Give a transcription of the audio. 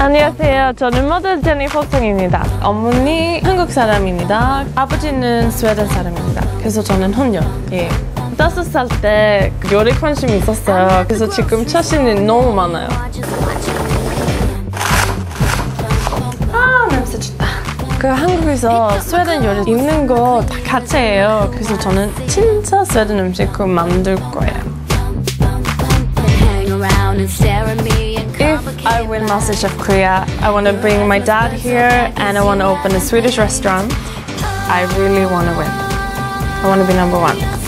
안녕하세요. 저는 모델 제니퍼 송입니다. 어머니 한국 사람입니다. 아버지는 스웨덴 사람입니다. 그래서 저는 혼혈이에요. 5살 때 요리 관심이 있었어요. 그래서 지금 자신이 너무 많아요. 냄새 좋다. 그 한국에서 스웨덴 요리 있는 거 다 같이 해요. 그래서 저는 진짜 스웨덴 음식을 만들 거예요. If I win MasterChef Korea, I want to bring my dad here and I want to open a Swedish restaurant. I really want to win. I want to be #1.